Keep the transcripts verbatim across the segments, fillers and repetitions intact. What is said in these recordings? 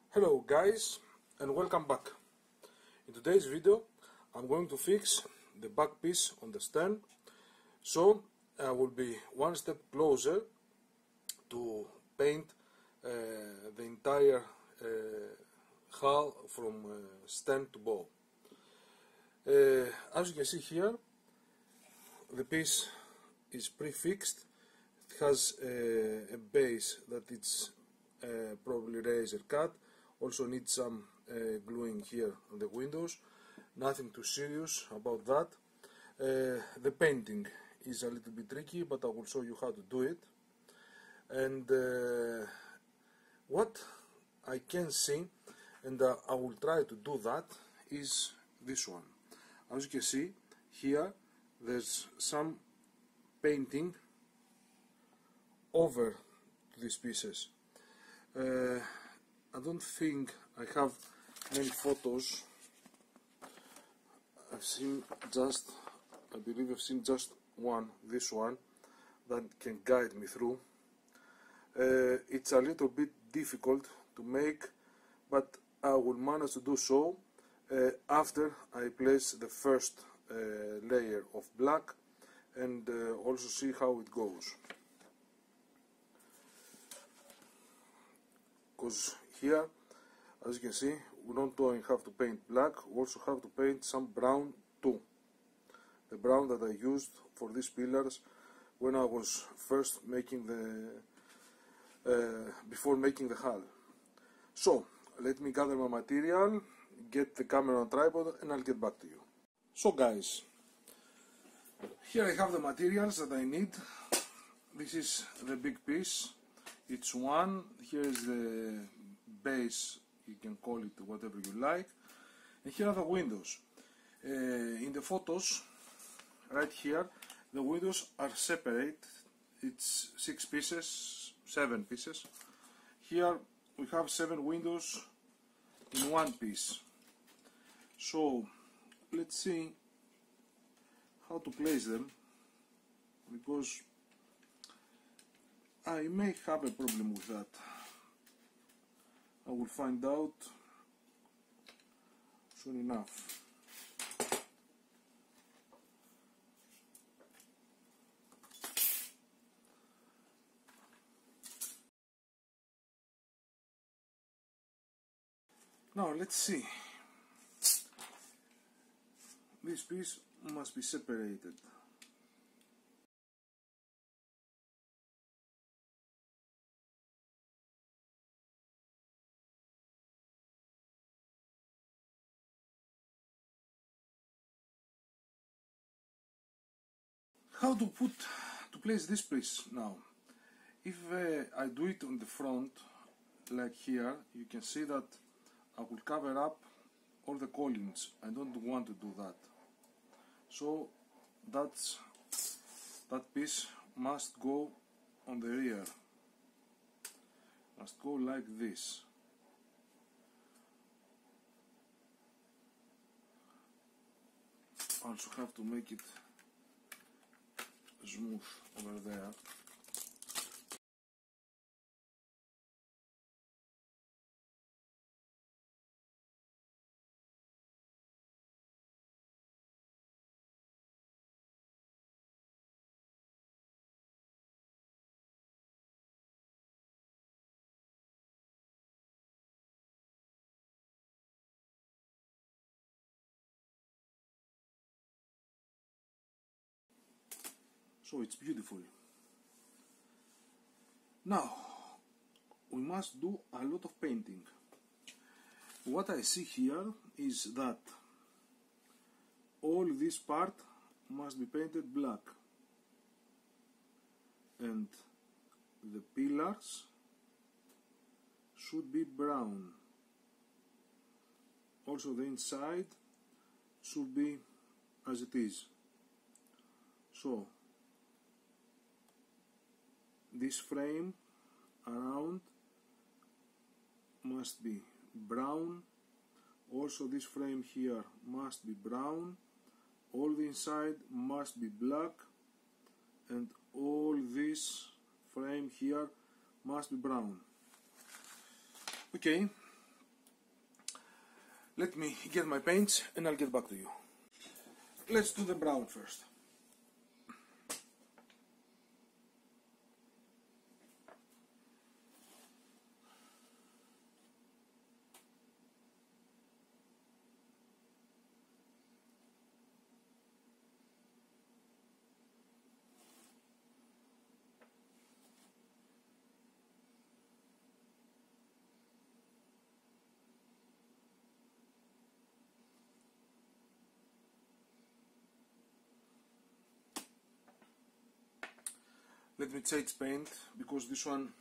Hello guys and welcome back. In today's video I'm going to fix the back piece on the stern, so I will be one step closer to paint uh, the entire uh, hull from uh, stern to bow. Uh, as you can see here, the piece is pre-fixed. It has uh, a base that it's uh, probably razor cut. Also needs some uh, gluing here on the windows. Nothing too serious about that. Uh, the painting is a little bit tricky, but I will show you how to do it. And uh, what I can see, and uh, I will try to do that, is this one. As you can see here, there's some painting over these pieces. Uh, I don't think I have many photos. I've seen just, I believe I've seen just one, this one, that can guide me through. Uh, it's a little bit difficult to make, but I will manage to do so uh, after I place the first uh, layer of black and uh, also see how it goes. Because here, as you can see, we don't only have to paint black, we also have to paint some brown too. The brown that I used for these pillars when I was first making the, uh, before making the hull. So, let me gather my material, get the camera on tripod, and I'll get back to you. So guys, here I have the materials that I need. This is the big piece. It's one. Here is the base, you can call it whatever you like, and here are the windows. Uh, in the photos, right here, the windows are separate. It's six pieces, seven pieces. Here we have seven windows in one piece. So let's see how to place them, because I may have a problem with that. I will find out soon enough. Now let's see. This piece must be separated. How to put, to place this piece now? If uh, I do it on the front, like here, you can see that I will cover up all the collins. I don't want to do that. So that's, that piece must go on the rear. Must go like this. Also have to make it smooth over there. So it's beautiful. Now we must do a lot of painting. What I see here is that all this part must be painted black, and the pillars should be brown. Also the inside should be as it is. So this frame around must be brown. Also this frame here must be brown. All the inside must be black, and all this frame here must be brown. Okay, Let me get my paints and I'll get back to you. Let's do the brown first. Let me change paint because this one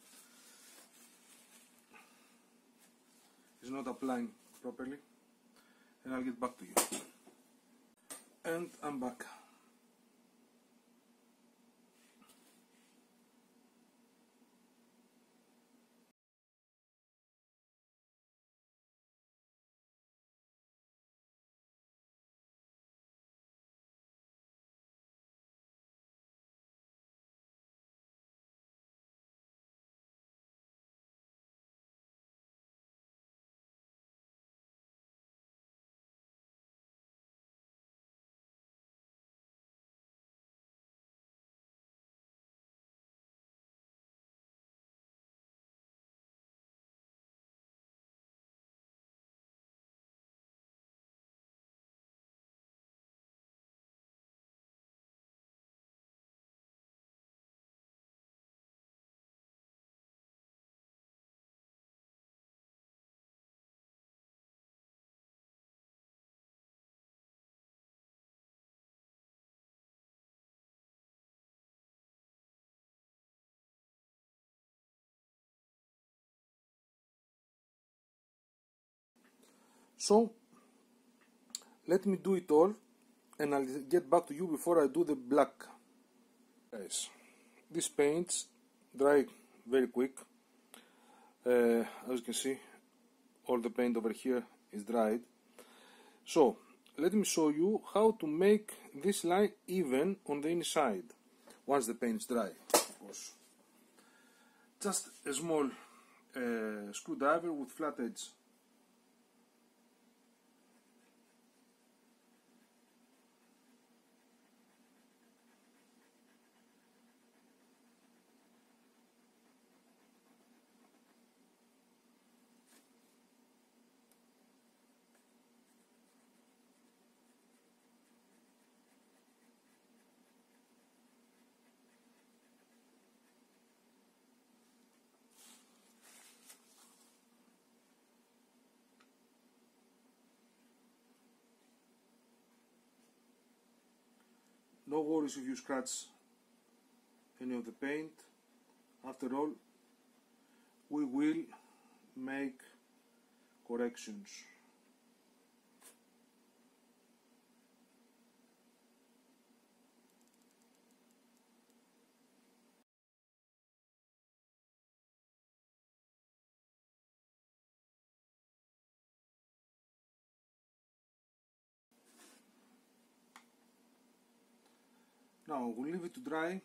is not applying properly, and I'll get back to you. And I'm back. So let me do it all and I'll get back to you before I do the black. Guys, these paints dry very quick. Uh, as you can see, all the paint over here is dried. So let me show you how to make this line even on the inside once the paint is dry, of course. Just a small uh, screwdriver with flat edge. No worries if you scratch any of the paint. After all, we will make corrections. Now we'll leave it to dry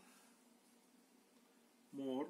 more,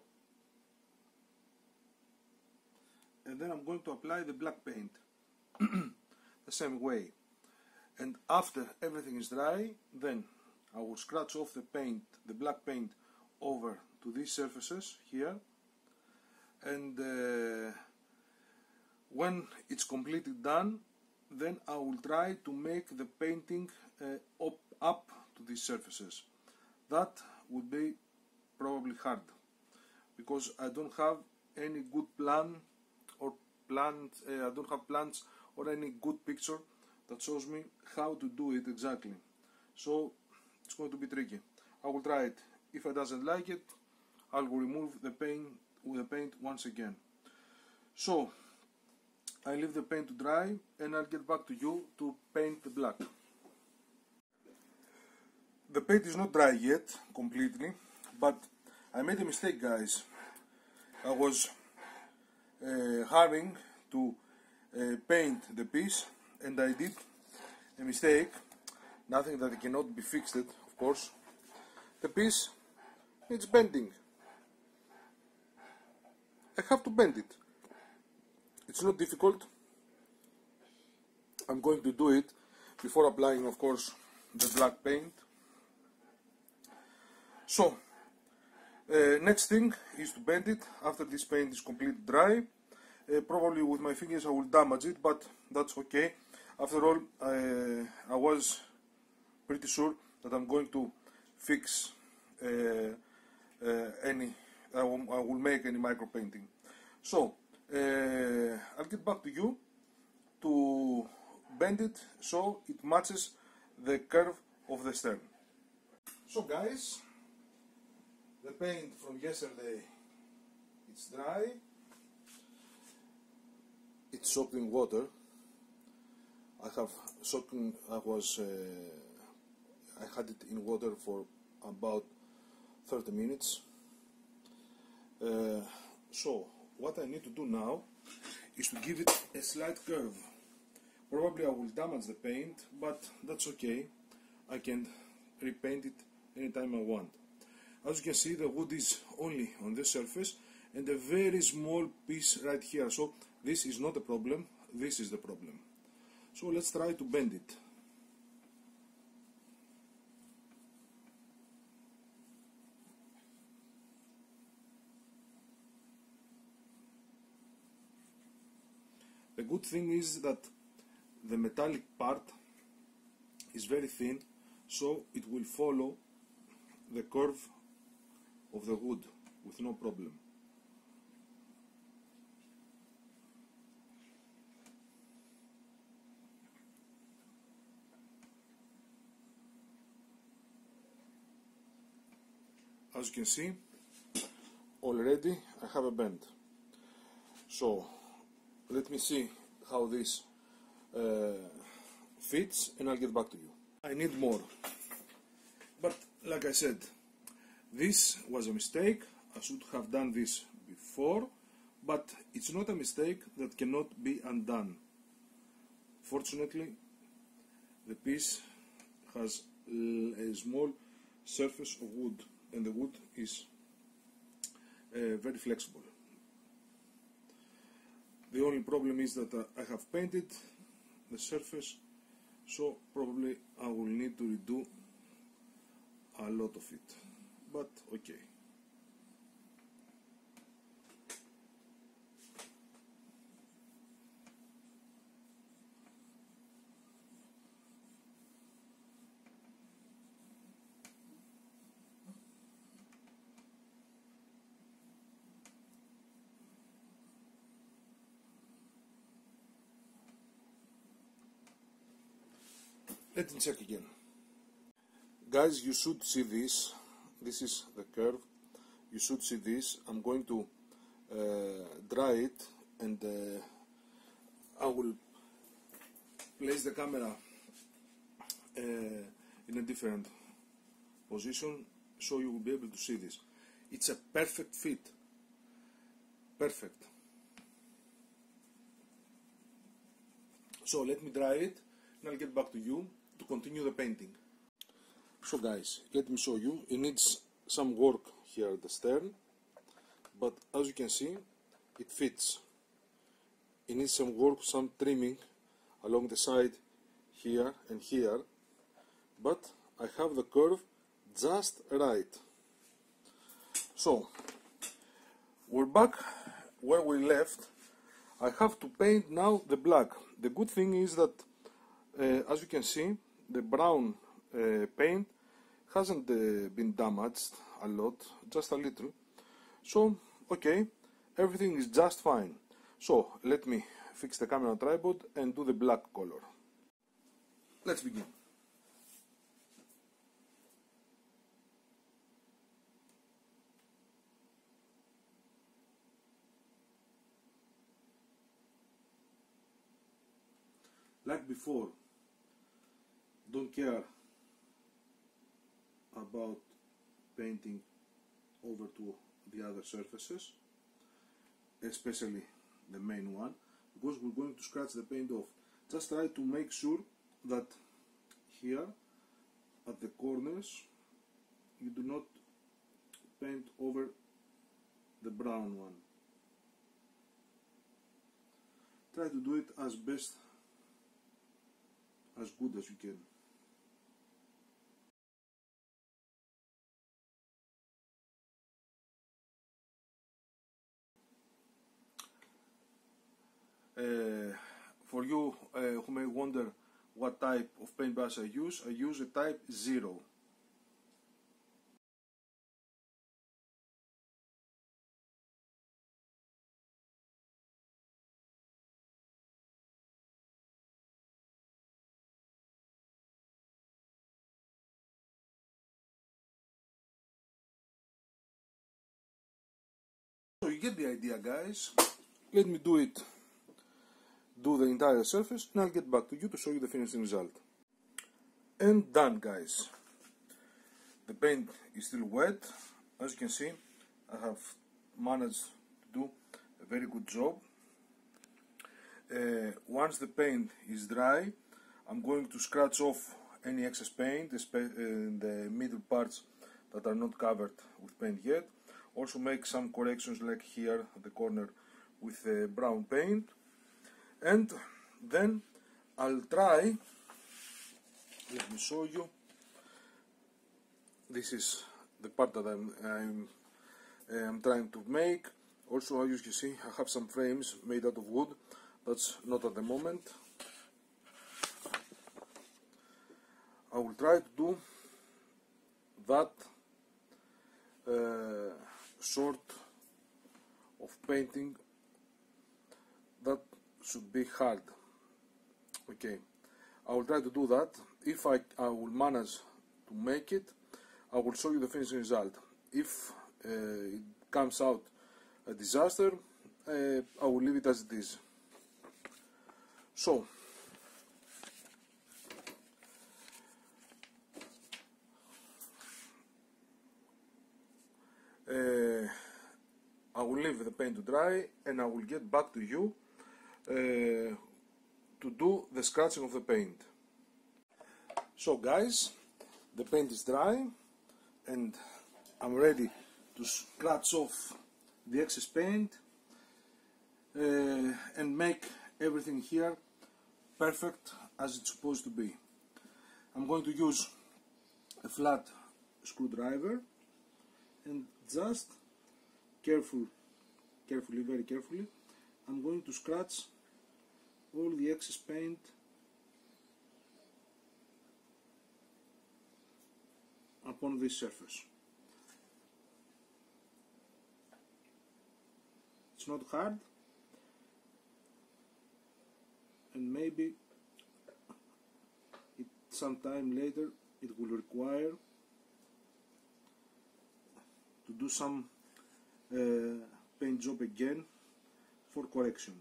and then I'm going to apply the black paint the same way. And after everything is dry, then I will scratch off the paint, the black paint, over to these surfaces here, and uh, when it's completely done, then I will try to make the painting uh, up, up to these surfaces. That would be probably hard because I don't have any good plan or plant, uh, I don't have plans or any good picture that shows me how to do it exactly. So it's going to be tricky. I will try it. If I doesn't like it, I will remove the paint with the paint once again. So I leave the paint to dry and I'll get back to you to paint the black. The paint is not dry yet completely, but I made a mistake, guys. I was uh, hurrying to uh, paint the piece and I did a mistake, nothing that cannot be fixed, of course. The piece needs bending. I have to bend it. It's not difficult. I'm going to do it before applying, of course, the black paint. So, uh, next thing is to bend it after this paint is completely dry. Uh, probably with my fingers I will damage it, but that's okay. After all, uh, I was pretty sure that I'm going to fix uh, uh, any, I will, I will make any micro painting. So, uh, I'll get back to you to bend it so it matches the curve of the stern. So guys, the paint from yesterday, it's dry, it's soaked in water. I have soaked in, I was, uh, I had it in water for about thirty minutes. Uh, so what I need to do now is to give it a slight curve. Probably I will damage the paint, but that's okay. I can repaint it anytime I want. As you can see, the wood is only on this surface and a very small piece right here. So this is not a problem, this is the problem. So let's try to bend it. The good thing is that the metallic part is very thin, so it will follow the curve of the wood with no problem. As you can see, already I have a bend. So let me see how this uh, fits and I'll get back to you. I need more, but like I said, this was a mistake. I should have done this before, but it's not a mistake that cannot be undone. Fortunately, the piece has a small surface of wood and the wood is uh, very flexible. The only problem is that uh, I have painted the surface, so probably I will need to redo a lot of it, but okay. Let me check again. Guys, you should see this. This is the curve. You should see this. I'm going to uh, dry it and uh, I will place the camera uh, in a different position so you will be able to see this. It's a perfect fit. Perfect. So let me dry it and I'll get back to you to continue the painting. So guys, let me show you. It needs some work here at the stern, but as you can see, it fits. It needs some work, some trimming along the side here and here, but I have the curve just right. So we're back where we left. I have to paint now the black. The good thing is that uh, as you can see, the brown uh, paint hasn't uh, been damaged a lot, just a little. So, okay, everything is just fine. So, let me fix the camera tripod and do the black color. Let's begin. Like before, don't care about painting over to the other surfaces, especially the main one, because we're going to scratch the paint off. Just try to make sure that here at the corners you do not paint over the brown one. Try to do it as best as good as you can. Uh, for you uh, who may wonder what type of paintbrush I use, I use a type zero. So you get the idea, guys. Let me do it, do the entire surface, and I'll get back to you to show you the finishing result. And done, guys. The paint is still wet. As you can see, I have managed to do a very good job. Uh, once the paint is dry, I'm going to scratch off any excess paint in the middle parts that are not covered with paint yet. Also make some corrections like here at the corner with uh, brown paint. And then I'll try, let me show you, this is the part that I'm, I'm, I'm trying to make. Also, as you can see, I have some frames made out of wood. That's not at the moment. I will try to do that uh, sort of painting that should be hard. Okay, I will try to do that. If I, I will manage to make it, I will show you the finishing result. If uh, it comes out a disaster, uh, I will leave it as it is. So, uh, I will leave the paint to dry and I will get back to you uh, to do the scratching of the paint. So guys, the paint is dry and I'm ready to scratch off the excess paint uh, and make everything here perfect as it's supposed to be. I'm going to use a flat screwdriver and just careful, carefully, very carefully, I'm going to scratch all the excess paint upon this surface. It's not hard, and maybe it, sometime later it will require to do some uh, paint job again for corrections.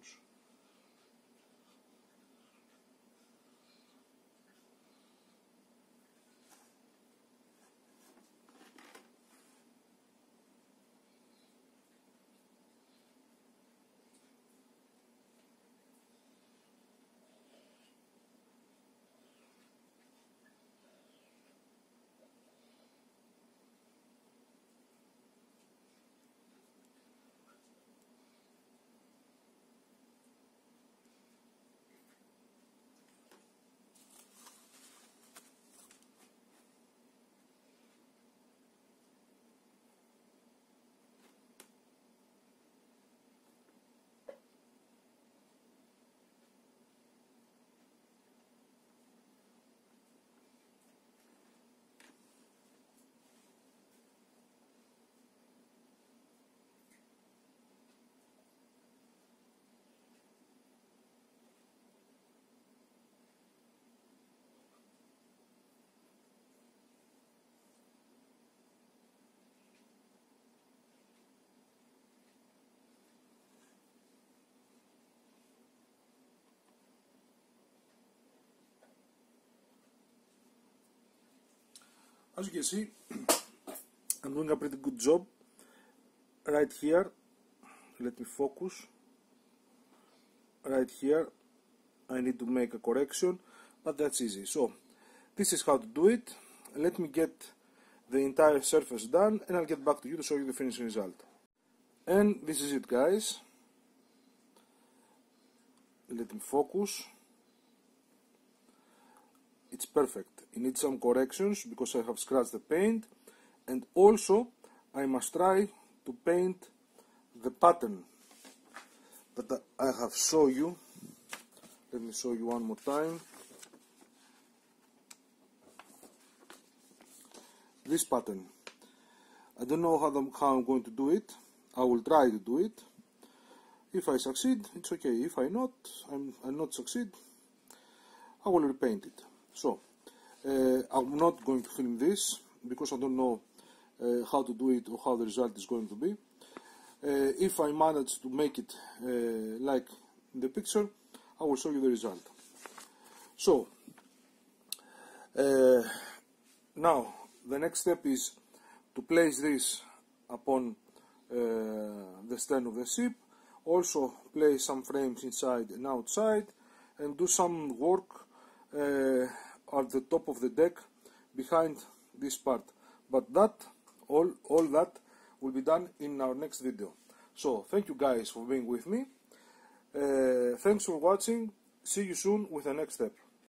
As you can see, I'm doing a pretty good job right here. Let me focus. Right here I need to make a correction, but that's easy. So this is how to do it. Let me get the entire surface done and I'll get back to you to show you the finishing result. And this is it, guys. Let me focus. it's perfect. It needs some corrections because I have scratched the paint, and also I must try to paint the pattern that I have shown you. Let me show you one more time. This pattern. I don't know how, the, how I'm going to do it. I will try to do it. If I succeed, it's okay. If I not, I'm, I'll not succeed, I will repaint it. So, uh, I'm not going to film this because I don't know uh, how to do it or how the result is going to be. Uh, if I manage to make it uh, like in the picture, I will show you the result. So, uh, now the next step is to place this upon uh, the stern of the ship, also place some frames inside and outside, and do some work uh, at the top of the deck behind this part. But that, all, all that will be done in our next video. So, thank you guys for being with me. Uh, thanks for watching. See you soon with the next step.